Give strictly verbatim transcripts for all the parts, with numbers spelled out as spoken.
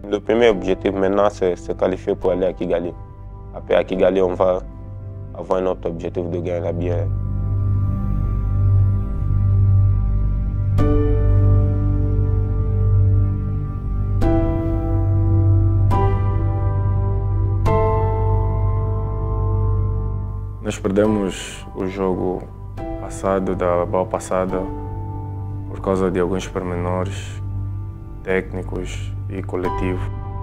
Le premier objectif maintenant, c'est se qualifier pour aller à Kigali. Après, à Kigali, on va avoir un autre objectif de gagner la bière. Nós perdemos o jogo passado, da bola passada, por causa de alguns pormenores técnicos e coletivos.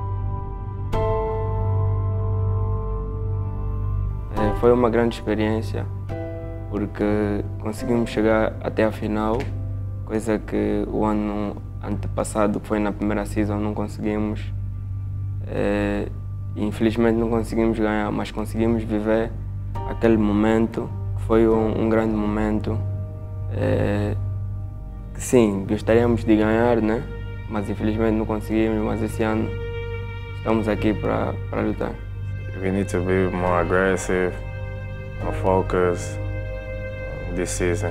É, foi uma grande experiência, porque conseguimos chegar até a final, coisa que o ano antepassado, que foi na primeira season, não conseguimos. É, infelizmente não conseguimos ganhar, mas conseguimos viver aquele momento, que foi um, um grande momento. É, sim, gostaríamos de ganhar, né? Mas infelizmente não conseguimos, mas esse ano estamos aqui para para lutar. We need to be more aggressive, more focused this season.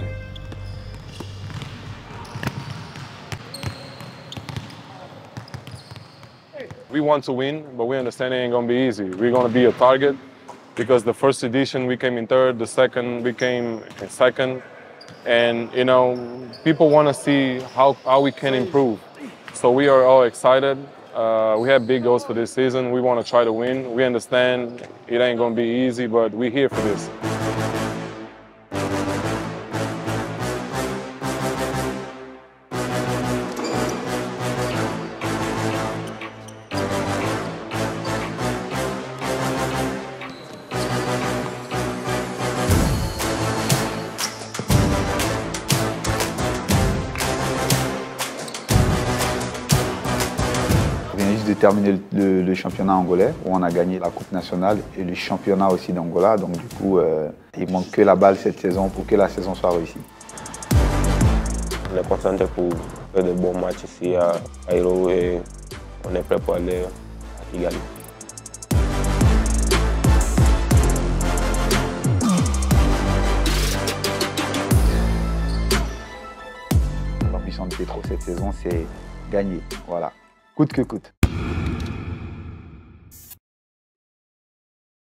We want to win, but we understand it ain't gonna be easy. We're gonna be a target because the first edition we came in third, the second we came in second, and you know people want to see how how we can improve. So we are all excited. Uh, we have big goals for this season. We want to try to win. We understand it ain't gonna be easy, but we're here for this. On vient juste de terminer le, le championnat angolais où on a gagné la Coupe nationale et le championnat aussi d'Angola. Donc du coup, euh, il manque que la balle cette saison pour que la saison soit réussie. On est concentré pour faire de bons matchs ici à Cairo et on est prêt pour aller à Kigali. L'ambition de Petro cette saison, c'est gagner. Voilà. Coûte que coûte.